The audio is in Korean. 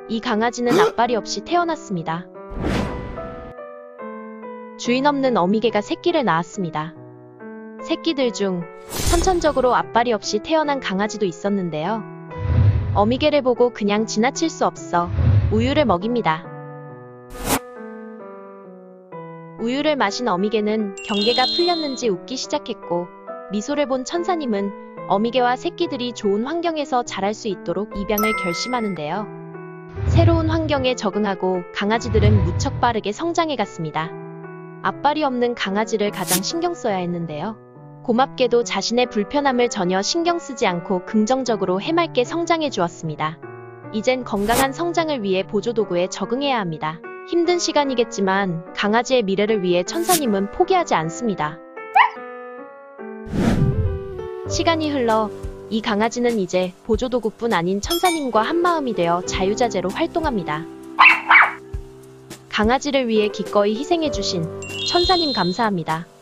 이 강아지는 앞발이 없이 태어났습니다. 주인 없는 어미개가 새끼를 낳았습니다. 새끼들 중 선천적으로 앞발이 없이 태어난 강아지도 있었는데요. 어미개를 보고 그냥 지나칠 수 없어 우유를 먹입니다. 우유를 마신 어미개는 경계가 풀렸는지 웃기 시작했고, 미소를 본 천사님은 어미개와 새끼들이 좋은 환경에서 자랄 수 있도록 입양을 결심하는데요. 새로운 환경에 적응하고 강아지들은 무척 빠르게 성장해 갔습니다. 앞발이 없는 강아지를 가장 신경 써야 했는데요. 고맙게도 자신의 불편함을 전혀 신경 쓰지 않고 긍정적으로 해맑게 성장해 주었습니다. 이젠 건강한 성장을 위해 보조도구에 적응해야 합니다. 힘든 시간이겠지만 강아지의 미래를 위해 천사님은 포기하지 않습니다. 시간이 흘러 이 강아지는 이제 보조도구뿐 아닌 천사님과 한마음이 되어 자유자재로 활동합니다. 강아지를 위해 기꺼이 희생해주신 천사님 감사합니다.